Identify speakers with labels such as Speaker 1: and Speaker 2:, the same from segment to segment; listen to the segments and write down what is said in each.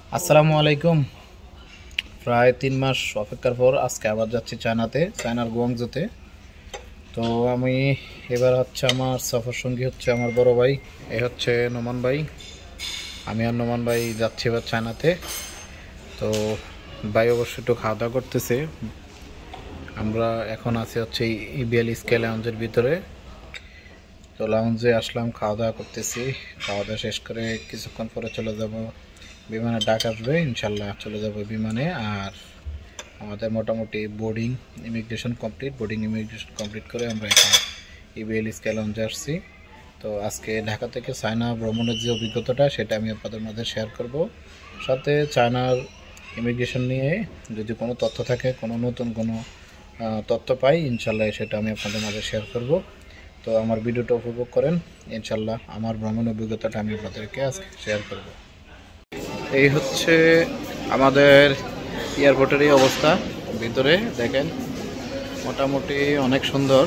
Speaker 1: আসসালামু আলাইকুম। প্রায় 3 মাস অপেক্ষার পর আজকে আবার যাচ্ছি চায়নার গুয়াংজুতে। তো আমি এবার আমার সফর সঙ্গী আমার বড় ভাই, এ নোমান ভাই। আমি আর নোমান ভাই যাচ্ছি এবার চায়নাতে। তো ভাই অবশ্যই একটু খাওয়া দাওয়া করতেছে। আমরা এখন আছি ইবিএল স্কাই লাউঞ্জের ভিতরে। তো লাউঞ্জে আসলাম, খাওয়া দাওয়া করতেছি। খাওয়া দাওয়া শেষ করে কিছুক্ষণ পরে চলে যাব, বিমানে ডাক আসবে, ইনশাল্লাহ চলে যাব বিমানে। আর আমাদের মোটামুটি ইমিগ্রেশন কমপ্লিট করে আমরা এখন ইবিএল স্কাই লাউঞ্জে আসছি। তো আজকে ঢাকা থেকে চায়না ভ্রমণের যে অভিজ্ঞতাটা সেটা আমি আপনাদের মাঝে শেয়ার করব। সাথে চায়নার ইমিগ্রেশন নিয়ে যদি কোনো তথ্য থাকে, নতুন কোনো তথ্য পাই, ইনশাল্লাহ সেটা আমি আপনাদের মাঝে শেয়ার করব। তো আমার ভিডিওটা উপভোগ করেন, ইনশাল্লাহ আমার ভ্রমণ অভিজ্ঞতাটা আমি আপনাদেরকে আজকে শেয়ার করব। এই আমাদের এয়ারপোর্টের এই অবস্থা। ভিতরে দেখেন মোটামুটি অনেক সুন্দর।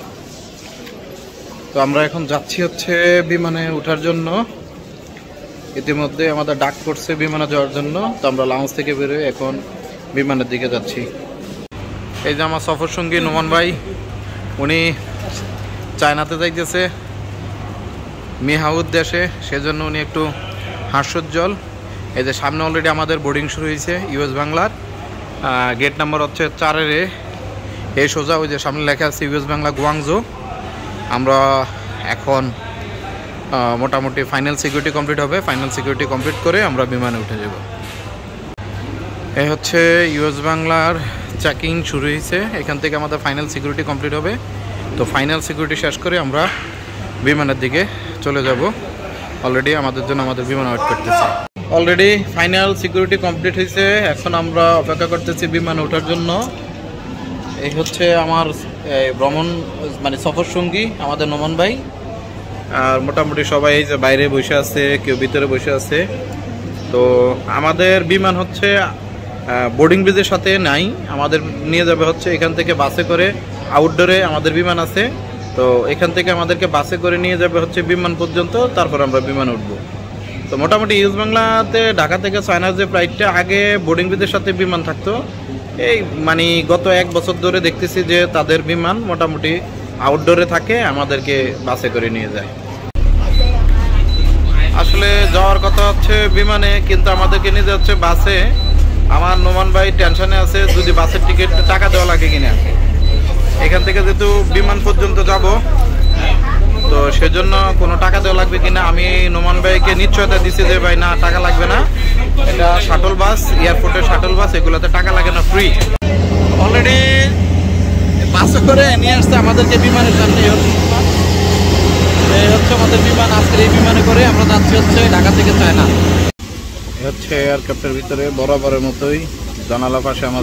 Speaker 1: তো আমরা এখন যাচ্ছি বিমানে ওঠার জন্য। ইতিমধ্যে আমাদের ডাক পড়ছে বিমানে যাওয়ার জন্য। তো আমরা লাউঞ্জ থেকে বেরোয় এখন বিমানের দিকে যাচ্ছি। এই যে আমার সফর সঙ্গী নোমান ভাই, উনি চায়নাতে যাইতেছে মিহাউদ দেশে, সেজন্য উনি একটু হাস্যোজ্জ্বল। এই যে সামনে অলরেডি আমাদের বোর্ডিং শুরু হয়েছে ইউএস বাংলার। গেট নাম্বার 4-এর এই সোজা ওই যে সামনে লেখা আছে ইউএস বাংলা গুয়াংজু। আমরা এখন মোটামুটি ফাইনাল সিকিউরিটি কমপ্লিট হবে। ফাইনাল সিকিউরিটি কমপ্লিট করে আমরা বিমানে উঠে যাব। এই ইউএস বাংলার চেকিং শুরু হয়েছে। এখান থেকে আমাদের ফাইনাল সিকিউরিটি কমপ্লিট হবে। তো ফাইনাল সিকিউরিটি শেষ করে আমরা বিমানের দিকে চলে যাব। অলরেডি আমাদের জন্য আমাদের বিমান ওয়েট করতেছে। অলরেডি ফাইনাল সিকিউরিটি কমপ্লিট হয়েছে। এখন আমরা অপেক্ষা করতেছি বিমানে ওঠার জন্য। এই আমার ভ্রমণ সফর সঙ্গী আমাদের নোমান ভাই। আর মোটামুটি সবাই এই যে বাইরে বসে আছে, কেউ ভিতরে বসে আছে। তো আমাদের বিমান বোর্ডিং ব্রিজের সাথে নাই, আমাদের নিয়ে যাবে এখান থেকে বাসে করে। আউটডোরে আমাদের বিমান আছে। তো এখান থেকে আমাদেরকে বাসে করে নিয়ে যাবে বিমান পর্যন্ত, তারপর আমরা বিমানে উঠবো। তো মোটামুটি ইউএস বাংলাতে ঢাকা থেকে চায়নার যে ফ্লাইটটা, আগে বোর্ডিং ব্রিজের সাথে বিমান থাকতো। এই গত 1 বছর ধরে দেখতেছি যে তাদের বিমান মোটামুটি আউটডোরে থাকে, আমাদেরকে বাসে করে নিয়ে যায়। আসলে যাওয়ার কথা বিমানে, কিন্তু আমাদেরকে নিয়ে যাচ্ছে বাসে। আমার নোমান ভাই টেনশনে আছে যদি বাসের টিকিট টাকা দেওয়া লাগে কিনা। এখান থেকে যেহেতু বিমান পর্যন্ত যাব, তো সেজন্য কোনো টাকা দেওয়া লাগবে কিনা। আমি নোমান ভাইকে নিশ্চয়তা দিচ্ছি যে ভাই না, টাকা লাগবে না, এটা শাটল বাস, এয়ারপোর্টের শাটল বাস, এগুলোতে টাকা লাগে না, ফ্রি। অলরেডি বাসে করে নিয়ে আসছে আমাদেরকে বিমানের সামনে। এই আমাদের বিমান। আজকের এই বিমানে করে আমরা যাচ্ছি ঢাকা থেকে চায়না। এয়ারক্রাফটের ভিতরে বরাবরের মতোই জানালা পাশে আমার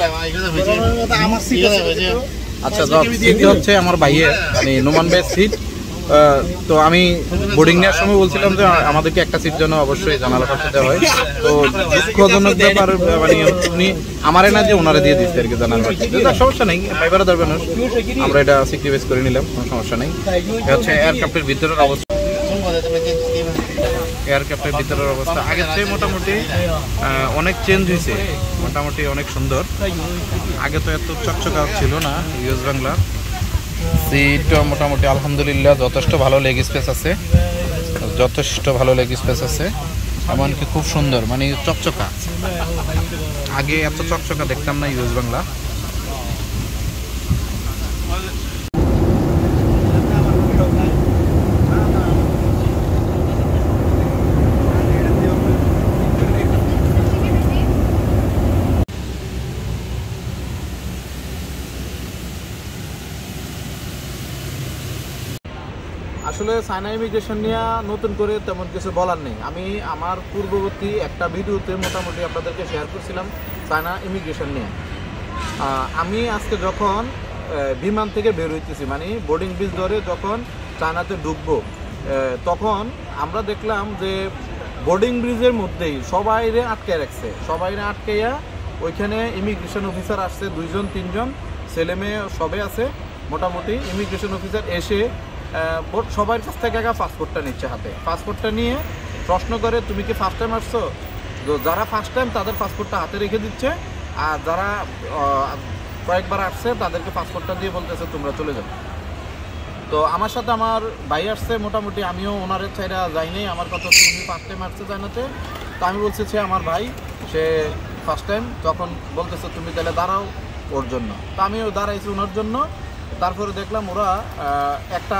Speaker 1: সিট আমার ভাইয়ের, নোমান ভাইয়ের সিট। তো আমি বোর্ডিং নেওয়ার সময় বলছিলাম যে আমাদেরকে একটা সিট যেন অবশ্যই জানালা পাশে দেওয়া হয়। তো দুঃখজনক ব্যাপার, উনি আমারে না যে ওনারে দিয়ে দিচ্ছে আর কি জানালা পাশে। সমস্যা নেই, ড্রাইভারের দরকার না, আমরা এটা স্যাক্রিফাইস করে নিলাম, কোনো সমস্যা নেই। এয়ারক্রাফটের ভিতরের অবস্থা। এয়ারক্রাফটের ভিতরের অবস্থা আগের চেয়ে মোটামুটি অনেক চেঞ্জ হয়েছে, মোটামুটি অনেক সুন্দর। আগে তো এত চকচকা ছিল না ইউএস বাংলা। সিটটা মোটামুটি আলহামদুলিল্লাহ যথেষ্ট ভালো লেগ স্পেস আছে, এমনকি খুব সুন্দর, চকচকা। আগে এত চকচকা দেখতাম না ইউএস বাংলা। আসলে চায়না ইমিগ্রেশন নিয়ে নতুন করে তেমন কিছু বলার নেই। আমি আমার পূর্ববর্তী একটা ভিডিওতে মোটামুটি আপনাদেরকে শেয়ার করছিলাম চায়না ইমিগ্রেশন নিয়ে। আমি আজকে যখন বিমান থেকে বের হইতেছি, বোর্ডিং ব্রিজ ধরে যখন চায়নাতে ঢুকবো, তখন আমরা দেখলাম যে বোর্ডিং ব্রিজের মধ্যেই সবাইরে আটকে রাখছে। আটকাইয়া ওইখানে ইমিগ্রেশন অফিসার আসছে, 2-3 ছেলে মেয়ে সবে আছে। মোটামুটি ইমিগ্রেশন অফিসার এসে সবার কাছ থেকে পাসপোর্টটা নিচ্ছে হাতে। পাসপোর্টটা নিয়ে প্রশ্ন করে, তুমি কি ফার্স্ট টাইম আসছো? তো যারা ফার্স্ট টাইম তাদের পাসপোর্টটা হাতে রেখে দিচ্ছে, আর যারা কয়েকবার আসছে তাদেরকে পাসপোর্টটা দিয়ে বলতেছে তোমরা চলে যাও। তো আমার সাথে আমার ভাই আসছে, মোটামুটি আমিও ওনারের ছাইরা যাইনি। আমার কথা হচ্ছে উনি ফার্স্ট টাইম আসছে জানাতে, তো আমি বলছি সে আমার ভাই, সে ফার্স্ট টাইম, তখন বলতেছে তুমি তাহলে দাঁড়াও ওর জন্য। তো আমিও দাঁড়াইছি ওনার জন্য। তারপরে দেখলাম ওরা একটা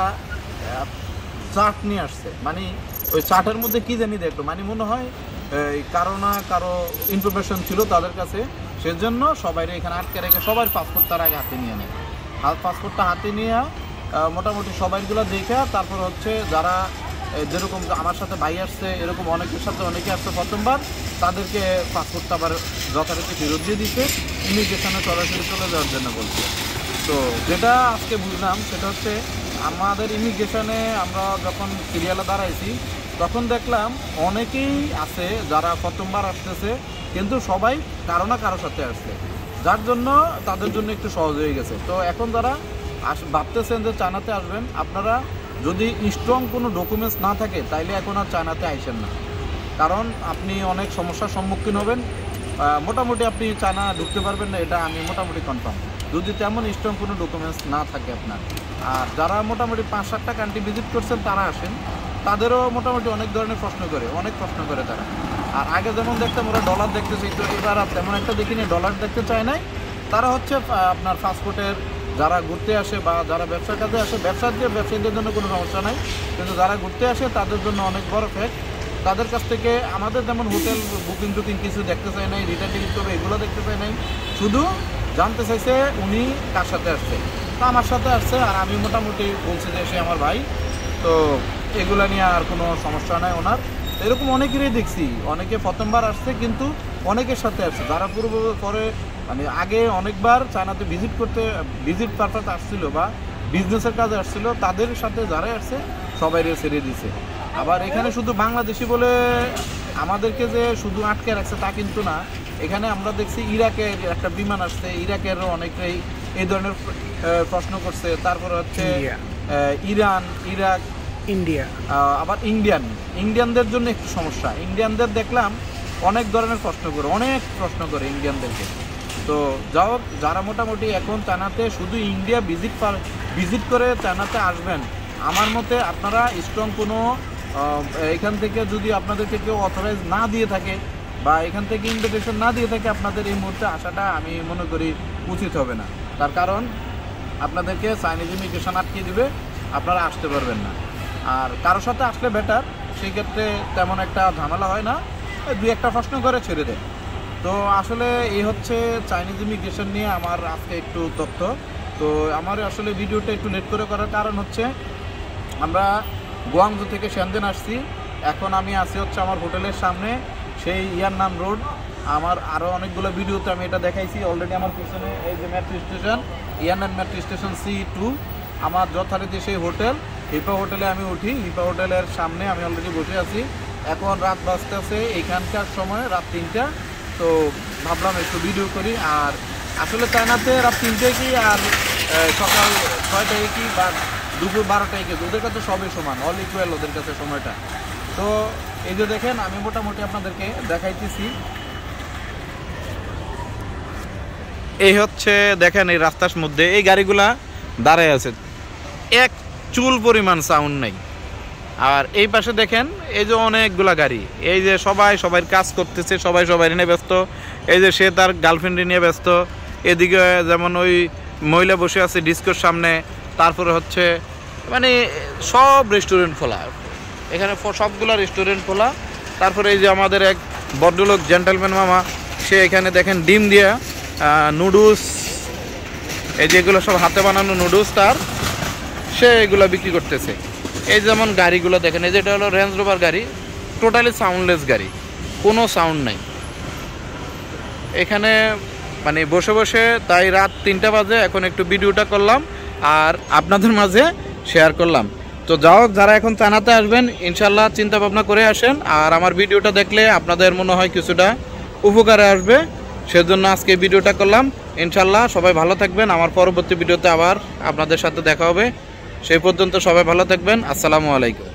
Speaker 1: চার্ট নিয়ে আসছে, মানে ওই চার্টের মধ্যে কি জানি দেখলো, মানে মনে হয় কারো না কারো ইনফরমেশন ছিল তাদের কাছে, সেজন্য সবাই এখানে আটকে রেখে সবার পাসপোর্ট তার আগে হাতে নিয়ে নেয়। পাসপোর্টটা হাতে নিয়ে মোটামুটি সবাইগুলো দেখে তারপর হচ্ছে যারা যেরকম আমার সাথে ভাই আসছে, এরকম অনেকের সাথে অনেকে আসছে প্রথমবার, তাদেরকে পাসপোর্টটা আবার যথারীতি ফেরত দিয়ে দিচ্ছে, ইমিগ্রেশনে সরাসরি চলে যাওয়ার জন্য বলছে। তো যেটা আজকে বুঝলাম সেটা হচ্ছে আমাদের ইমিগ্রেশনে আমরা যখন সিরিয়ালে দাঁড়াইছি তখন দেখলাম অনেকেই আছে যারা প্রথমবার আসতেছে, কিন্তু সবাই কারো না কারোর সাথে আসছে, যার জন্য তাদের জন্য একটু সহজ হয়ে গেছে। তো এখন যারা ভাবতেছেন যে চায়নাতে আসবেন, আপনারা যদি স্ট্রং কোনো ডকুমেন্টস না থাকে তাইলে এখন আর চায়নাতে আইসেন না, কারণ আপনি অনেক সমস্যার সম্মুখীন হবেন। মোটামুটি আপনি চায়না ঢুকতে পারবেন না, এটা আমি মোটামুটি কনফার্ম, যদি তেমন স্ট্রং কোনো ডকুমেন্টস না থাকে আপনার। আর যারা মোটামুটি 5-7টা কান্ট্রি ভিজিট করছেন তারা আসেন, তাদেরও মোটামুটি অনেক ধরনের অনেক প্রশ্ন করে তারা। আর আগে যেমন দেখতাম ওরা ডলার দেখতেছে, তো এবার আর তেমন একটা দেখিনি, ডলার দেখতে চায় নাই। তারা হচ্ছে আপনার পাসপোর্টের যারা ঘুরতে আসে বা যারা ব্যবসার কাজে আসে, ব্যবসায়ীদের জন্য কোনো সমস্যা নাই, কিন্তু যারা ঘুরতে আসে তাদের জন্য অনেক বড় ফ্যাক্ট। তাদের কাছ থেকে আমাদের যেমন হোটেল বুকিং টুকিং কিছু দেখতে চায় নাই, রিটার্ন টিকিট করবে এগুলো দেখতে চায় নাই, শুধু জানতে চাইছে উনি কার সাথে আসছে। তো আমার সাথে আসছে, আর আমি মোটামুটি বলছি যে সে আমার ভাই, তো এগুলো নিয়ে আর কোনো সমস্যা নাই ওনার। এরকম অনেকেরই দেখছি, অনেকে প্রথমবার আসছে কিন্তু অনেকের সাথে আসছে, যারা পরে মানে আগে অনেকবার চায়নাতে ভিজিট পারপাস আসছিল বা বিজনেসের কাজে আসছিল, তাদের সাথে যারা আসছে সবাই ছেড়ে দিছে। আবার এখানে শুধু বাংলাদেশি বলে আমাদেরকে যে শুধু আটকে রাখছে তা কিন্তু না, এখানে আমরা দেখছি ইরাকের একটা বিমান আসছে, ইরাকেরও অনেকেই এই ধরনের প্রশ্ন করছে। তারপরে হচ্ছে ইরান, ইরাক, ইন্ডিয়া, আবার ইন্ডিয়ানদের জন্য একটু সমস্যা। ইন্ডিয়ানদের দেখলাম অনেক ধরনের অনেক প্রশ্ন করে ইন্ডিয়ানদেরকে। তো যাও যারা মোটামুটি এখন চায়নাতে শুধু ইন্ডিয়া ভিজিট করে চায়নাতে আসবেন, আমার মতে আপনারা স্ট্রং কোনো এখান থেকে যদি আপনাদেরকে কেউ অথরাইজ না দিয়ে থাকে বা এখান থেকে ইনভিটেশন না দিয়ে থাকে, আপনাদের এই মুহূর্তে আসাটা আমি মনে করি উচিত হবে না। তার কারণ আপনাদেরকে চাইনিজ ইমিগ্রেশন আটকে দিবে, আপনারা আসতে পারবেন না। আর কারোর সাথে আসলে বেটার, সেই ক্ষেত্রে তেমন একটা ঝামেলা হয় না, 2-1টা প্রশ্ন করে ছেড়ে দেয়। তো আসলে এই হচ্ছে চাইনিজ ইমিগ্রেশন নিয়ে আমার আজকে একটু তথ্য। তো আমার আসলে ভিডিওটা একটু লেট করে করার কারণ হচ্ছে আমরা গুয়াংজু থেকে শেনজেন আসছি, এখন আমি আছি হচ্ছে আমার হোটেলের সামনে, সেই ইয়াননান রোড। আমার আরও অনেকগুলো ভিডিওতে আমি এটা দেখাইছি অলরেডি। আমার পিছনে এই যে metro station, Yannan metro station C2, আমার যথারীতি সেই হোটেল হিপা হোটেলে আমি উঠি। হিপা হোটেলের সামনে আমি অলরেডি বসে আছি। এখন রাত বাজতেছে এইখানকার সময় রাত 3টা। তো ভাবলাম একটু ভিডিও করি। আর আসলে চায়নাতে রাত 3টায় কি আর সকাল 6টায় কি বা দুপুর 12টায় কি, ওদের কাছে সবই সমান, অল ইকুয়াল ওদের কাছে সময়টা। তো এই যে দেখেন আমি মোটামুটি আপনাদেরকে দেখাইতেছি, এই হচ্ছে দেখেন এই রাস্তার মধ্যে এই গাড়িগুলা দাঁড়ায় আছে, এক চুল পরিমাণ সাউন্ড নাই। আর এই পাশে দেখেন এই যে অনেকগুলা গাড়ি, এই যে সবাই কাজ করতেছে, সবাই নিয়ে ব্যস্ত। এই যে সে তার গার্লফ্রেন্ড নিয়ে ব্যস্ত, এদিকে যেমন ওই মহিলা বসে আছে ডিস্কোর সামনে। তারপরে হচ্ছে মানে সব রেস্টুরেন্ট খোলা, এখানে সবগুলা রেস্টুরেন্ট খোলা। তারপরে এই যে আমাদের এক ভদ্রলোক জেন্টলম্যান মামা, সে এখানে দেখেন ডিম দিয়ে নুডলস, এই যে এগুলো সব হাতে বানানো নুডলস, তার সে এগুলো বিক্রি করতেছে। এই যেমন গাড়িগুলো দেখেন, এই যেটা হলো রেঞ্জ রোভার গাড়ি, টোটালি সাউন্ডলেস গাড়ি, কোনো সাউন্ড নাই এখানে। মানে বসে তাই রাত 3টা বাজে, এখন একটু ভিডিওটা করলাম আর আপনাদের মাঝে শেয়ার করলাম। তো যারা এখন চায়নাতে আসবেন ইনশাল্লাহ চিন্তা ভাবনা করে আসেন। আর আমার ভিডিওটা দেখলে আপনাদের মনে হয় কিছুটা উপকারে আসবে, সেজন্য আজকে ভিডিওটা করলাম। ইনশাল্লাহ সবাই ভালো থাকবেন, আমার পরবর্তী ভিডিওতে আবার আপনাদের সাথে দেখা হবে। সেই পর্যন্ত সবাই ভালো থাকবেন। আসসালামু আলাইকুম।